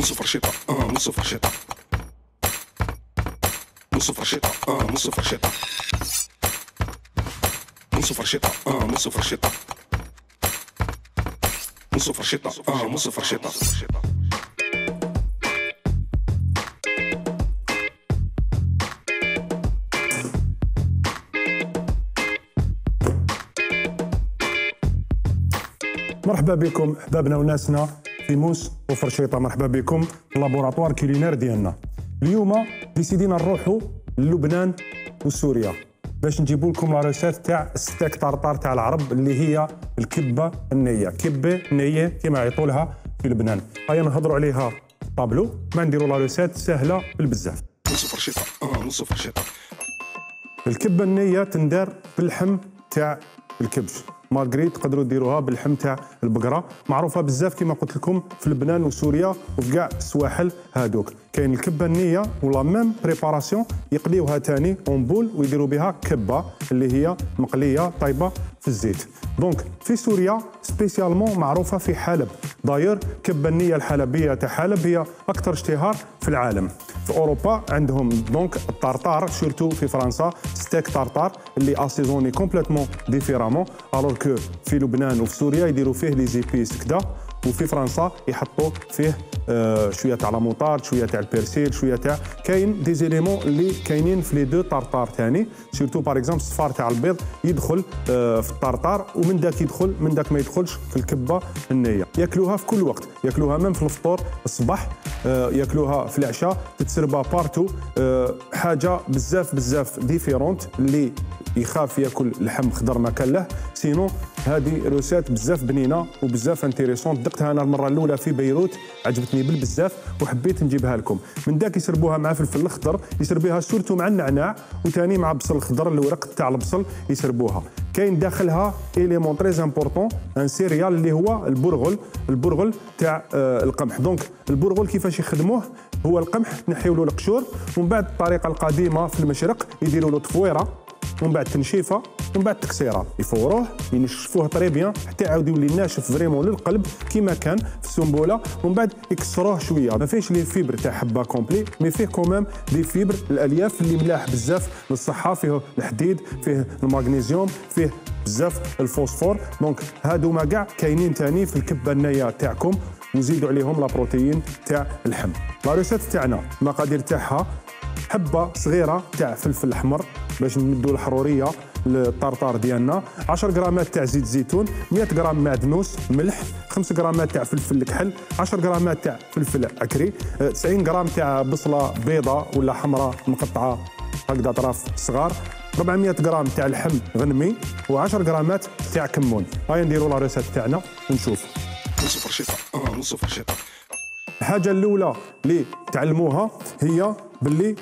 نص فرشيطة نص فرشيطة نص فرشيطة نص فرشيطة نص فرشيطة نص فرشيطة نص فرشيطة نص فرشيطة. مرحبا بكم احبابنا وناسنا في موس وفرشيطه. مرحبا بكم في اللابوراتوار كولينير ديالنا. اليوم ديسيدينا نروحوا للبنان وسوريا باش نجيبوا لكم لا ريسيت تاع ستيك طرطار تاع العرب اللي هي الكبه النيه، كبه نيه كما يعيطوا لها في لبنان. هيا نهضروا عليها طابلو، ما نديروا لا ريسيت سهله بالبزاف. نص فرشيطة نص فرشيطة. الكبه النيه تندار باللحم تاع الكبش، مالغري تقدروا ديروها باللحم تاع البقره، معروفه بزاف كما قلت لكم في لبنان وسوريا وفي كاع السواحل هادوك. كاين الكبه النيه ولا ميم بريباراسيون يقليوها تاني اون بول ويديروا بها كبه اللي هي مقليه طيبه في الزيت. دونك في سوريا سبيسيالمون معروفه في حلب، داير كبه النيه الحلبيه تاع حلب هي اكثر اشتهار في العالم. في اوروبا عندهم دونك الطرطار، سورتو في فرنسا ستيك طرطار اللي اسيزوني كومبليتمون ديفيرامون، الوغ كو في لبنان وفي سوريا يديروا فيه لي زيبيس كدا، وفي فرنسا يحطوا فيه شويه تاع لاموطارد، شويه تاع البيرسيل، شويه تاع كاين دي زيليمون اللي كاينين في لي دو طرطار ثاني. سورتو باغ اكزومبل الصفار تاع البيض يدخل في الطرطار، ومن داك يدخل من داك ما يدخلش في الكبه النيه. ياكلوها في كل وقت، ياكلوها من في الفطور الصباح، ياكلوها في العشاء، تتسربا بارتو. حاجه بزاف بزاف ديفيرونت، اللي يخاف ياكل لحم خضر ما كان له. سينو هذه روسات بزاف بنينه وبزاف انتيريسونت. دقتها انا المره الاولى في بيروت، عجبتني بالبزاف وحبيت نجيبها لكم. من داك يسربوها مع فلفل الخضر، يسربوها سورتو مع النعناع، وثاني مع بصل الخضر، الورق تاع البصل يسربوها. كاين داخلها اليمون تري امبورطون ان سيريال اللي هو البرغل تاع القمح. دونك البرغل كيفاش يخدموه؟ هو القمح تنحيو له القشور، ومن بعد الطريقه القديمه في المشرق يديروا له تفويره، ومن بعد تنشيفه، ومن بعد تكسيره، يفوروه ينشفوه طري بيان حتى يعاود يولي ناشف فريمون للقلب كيما كان في السنبوله، ومن بعد يكسروه شويه. ما فيهش لي فيبر تاع حبه كومبلي، مي فيه كومام دي فيبر الالياف اللي ملاح بزاف للصحه، فيه الحديد، فيه المغنيسيوم، فيه بزاف الفوسفور. دونك هادو ما كاع كاينين تاني في الكبه النيه تاعكم، وزيدوا عليهم لا بروتين تاع اللحم. لا ريسيت تاعنا المقادير تاعها: حبه صغيره تاع فلفل احمر باش نمدوا الحروريه للطرطار ديالنا، 10 غرامات تاع زيت زيتون، 100 غرام معدنوس، ملح، 5 غرامات تاع فلفل الكحل، 10 غرامات تاع فلفل عكري، 90 غرام تاع بصله بيضاء ولا حمراء مقطعه هكذا اطراف صغار، 400 غرام تاع لحم غنمي، و10 غرامات تاع كمون. هيا نديروا لا ريسيت تاعنا ونشوف. نص فرشيطة نص فرشيطة. الحاجه الاولى اللي تعلموها هي باللي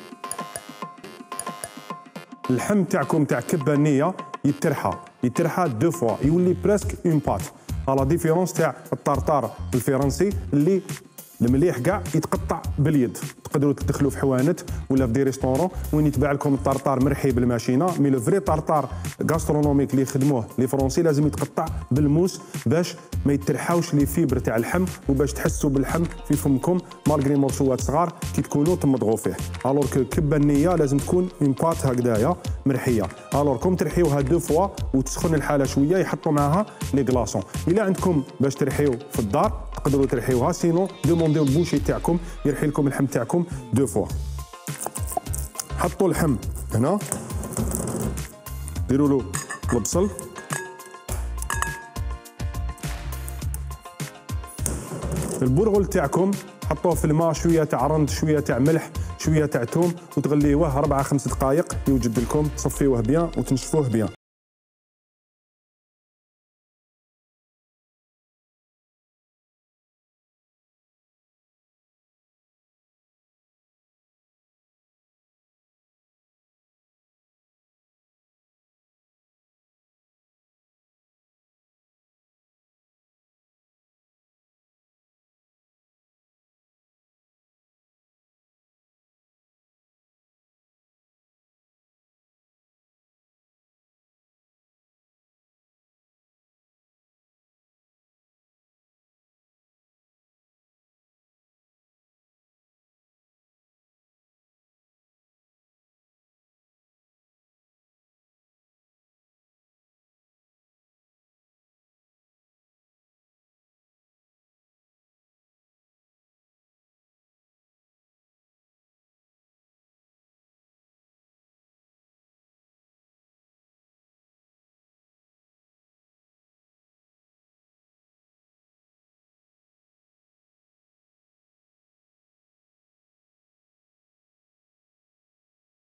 اللحم تاعكم تاع كبه النيه يترحى دو فوا، يولي بريسك اون بات، على ديفيرونس تاع الطرطار الفرنسي اللي المليح كاع يتقطع باليد. تقدروا تدخلوا في حوانت ولا في دي ريستورون وين يتباع لكم الطرطار مرحي بالماشينه، مي لو فري طرطار غاسترونوميك اللي يخدموه لي فرونسي لازم يتقطع بالموس باش ما يترحاوش لي فيبر تاع اللحم، وباش تحسوا باللحم في فمكم مالغري مرسوات صغار كي تكونوا تمضغوا فيه. الوغ كو كبه النيه لازم تكون اون بات هكذايا مرحيه. الوغ كوم ترحيوها دو فوا وتسخن الحاله شويه، يحطوا معاها لي غلاصون. الا عندكم باش ترحيو في الدار تقدروا ترحيوها، سينو دومونديو البوشي تاعكم يرحي لكم اللحم تاعكم دو فوا. حطوا اللحم هنا، ديروا له البصل، البرغل تاعكم حطوه في الماء، شويه تاع رند، شويه تاع ملح، شويه تاع ثوم، وتغليوه 4-5 دقائق يوجد لكم، تصفيوه بيان وتنشفوه بيان.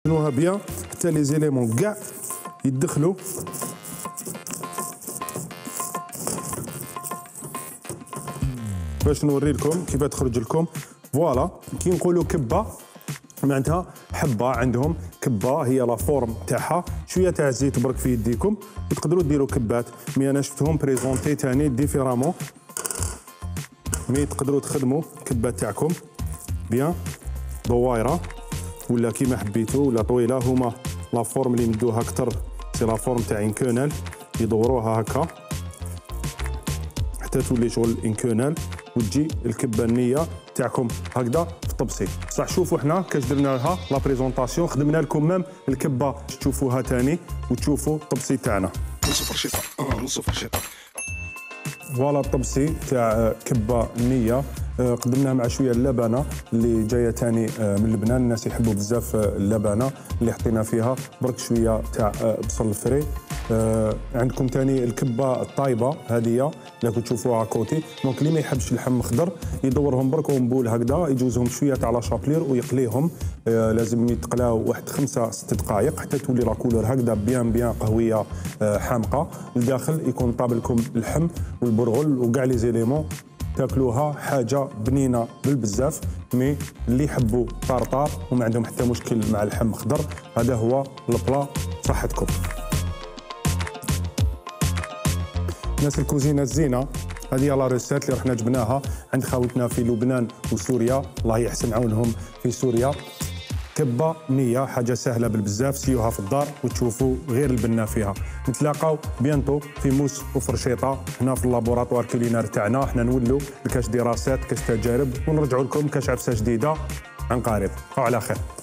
تخدموها بيان حتى لي زيليمون كاع يدخلوا. باش نوري لكم كيف تخرج لكم. فوالا كي نقولوا كبه معناتها حبه، عندهم كبه هي لا فورم تاعها، شويه تاع زيت برك في يديكم وتقدروا ديروا كبات. مي انا شفتهم بريزونتي تاني ديفيرامون، مي تقدروا تخدموا كبات تاعكم بيان دوايره ولا كيما حبيتوا ولا طويله. هما لا فورم اللي يمدوها اكثر سي لا فورم تاع انكونال، يدوروها هكا حتى تولي شغل انكونال وتجي الكبه النيه تاعكم هكذا في الطبسي. صح شوفوا حنا كاش درنا لها لا بريزونطاسيون، خدمنا لكم مام الكبه تشوفوها تاني وتشوفوا الطبسي تاعنا. نص فرشيطه نص فرشيطه. فوالا الطبسي تاع كبه النيه قدمناه مع شويه اللبنه اللي جايه تاني من لبنان. الناس يحبوا بزاف اللبنه اللي حطينا فيها برك شويه تاع بصل فري. عندكم تاني الكبه الطايبه هذه اللي تشوفوها كوتي. دونك اللي ما يحبش اللحم خضر يدورهم برك ومبول هكذا، يجوزهم شويه تاع لا شابلير ويقليهم. لازم يتقلاو واحد 5-6 دقائق حتى تولي لا كولور هكذا بيان قهويه حامقه. لداخل يكون طابلكم اللحم والبرغل وكاع لي زيليمون، تاكلوها حاجه بنينه بالبزاف. مي اللي يحبوا طارطار وما عندهم حتى مشكل مع اللحم خضر، هذا هو البلا صحتكم. ناس الكوزينه الزينه هذه لا ريسيت اللي رحنا جبناها عند خاوتنا في لبنان وسوريا، الله يحسن عونهم في سوريا. كبه نيه حاجه سهله بالبزاف، سيوها في الدار وتشوفوا غير البنه فيها. نتلاقاو بيانتو في موس وفرشيطه هنا في اللابوراتوار كولينار تاعنا. حنا نولوا لكاش دراسات كاش تجارب ونرجعوا لكم كاش عفسه جديده عن قريب. على خير.